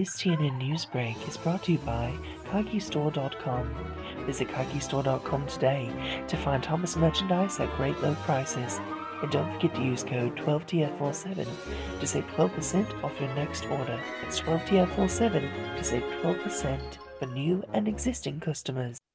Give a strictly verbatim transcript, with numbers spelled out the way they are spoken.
This T N N news break is brought to you by Kagi Store dot com. Visit Kagi Store dot com today to find Thomas merchandise at great low prices. And don't forget to use code twelve T F four seven to save twelve percent off your next order. It's twelve T F four seven to save twelve percent for new and existing customers.